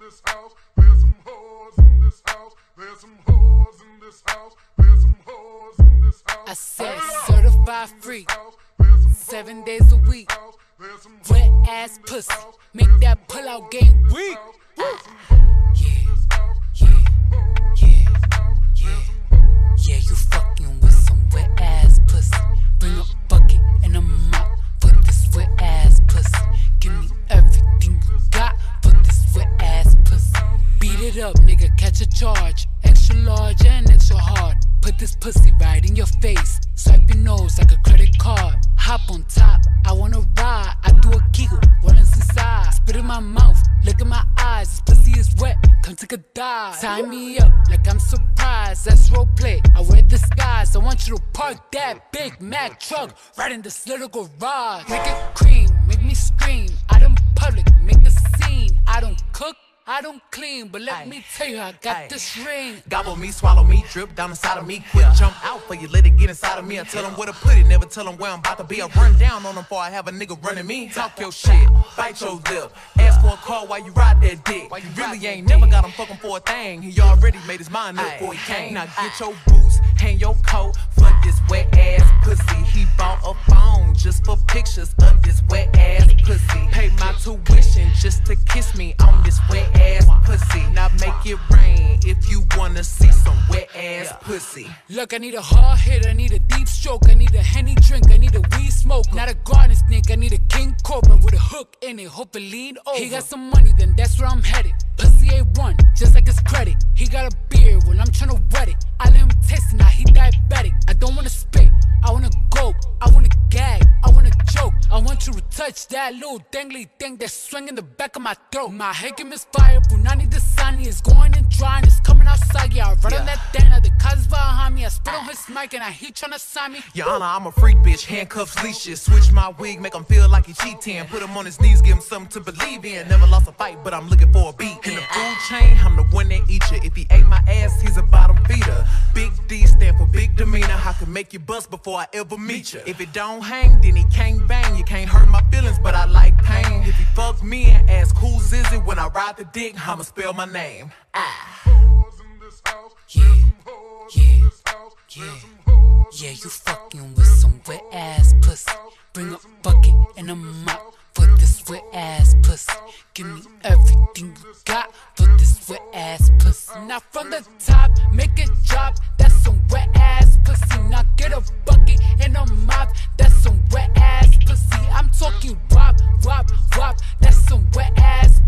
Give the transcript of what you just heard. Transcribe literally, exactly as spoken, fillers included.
this house. There's some whores in this house. There's some whores in this house. There's some whores in this house. I said certified freak, seven days a week. Wet ass pussy, make that pull out game weak. Yeah, yeah, yeah, yeah. Yeah, you fucking with some wet ass pussy. Bring a bucket and a mop for this wet ass pussy. Give me everything you got for this wet ass pussy. Beat it up, nigga, catch a charge. Extra large and extra hard. Put this pussy right in your face. Swipe your nose like a credit card. Hop on top, I wanna ride. I do a giggle, what is inside? Spit in my mouth, look in my eyes. This pussy is wet, come take a dive. Tie me up like I'm surprised, that's roleplay. I wear disguise, I want you to park that Big Mac truck right in this little garage. Make it cream, make me scream. Out in public, make a scene. I don't cook, I don't clean, but let Aye. me tell you, I got Aye. this ring. Gobble me, swallow me, drip down inside of me. Quick yeah. jump out for you, let it get inside of me. I tell them where to put it, never tell them where I'm about to be. I run down on them before I have a nigga running me. Talk your shit, bite your lip. Ask for a call while you ride that dick. Why you really ain't never got him fucking for a thing. He already made his mind up before he came. Now get your boots, hang your coat for this wet ass pussy. He bought a phone just for pictures of this wet ass pussy. Pay my tuition just to kiss me on this wet ass pussy. Now make it rain if you wanna see some wet ass pussy. Look, I need a hard hit, I need a deep stroke, I need a Henny drink, I need a weed smoke. Not a garden snake, I need a king cobra with a hook in it, hope it lean over. He got some money, then that's where I'm headed. Pussy A one, just like his credit. He got a beard, well I'm tryna wet it. I let him taste it, now he diabetic. I don't wanna spit, I wanna go, I wanna gag, I wanna choke. I want you to touch that little dangly thing that's swinging the back of my throat. My head can misfire, Punani the sunny is going and drying, it's coming outside. Yeah, I run yeah. on that Dana, the cuz behind me. I spit on his mic and I he tryna sign me. Your Honor, I'm a freak bitch, handcuffs, leashes. Switch my wig, make him feel like he cheating. Put him on his knees, give him something to believe in. Never lost a fight, but I'm looking for a beat. In the food chain, I'm the one that eat you. If he ate my ass, he's a bottom feeder. Big D stand for big demeanor. I can make you bust before I ever meet you. If it don't hang, then he can't bang. You can't hurt my feelings, but I like pain. If he fuck me and ask who's is it when I ride the dick, I'ma spell my name. Ah. Yeah, yeah, yeah, yeah, you fucking with some wet ass pussy. Bring a bucket and a mop for this wet ass pussy. Give me everything you got for this wet ass pussy. Now from the top, make it drop, that's some wet ass pussy. Now get a bucket and a mop, that's some wet ass pussy. I'm talking wop, wop, wop, that's some wet ass pussy.